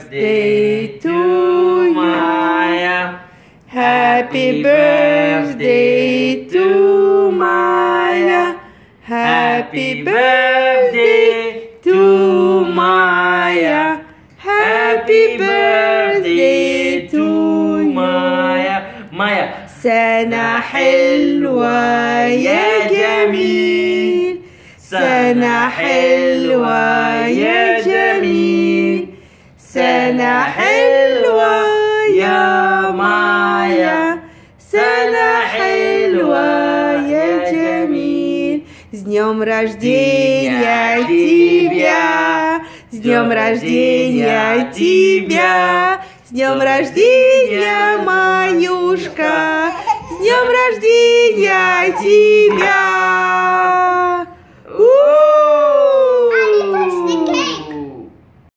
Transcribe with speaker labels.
Speaker 1: birthday to Maya. Happy birthday to Maya. Happy birthday to Maya. Happy birthday to Maya. Maya. سنة حلوة يا جميل. سنة حلوة يا جميل. سنة حلوة يا مايا. سنة حلوة يا جميل. С днем рождения тебя! С днем рождения тебя! С днем рождения, Маюшка! С днем рождения тебя!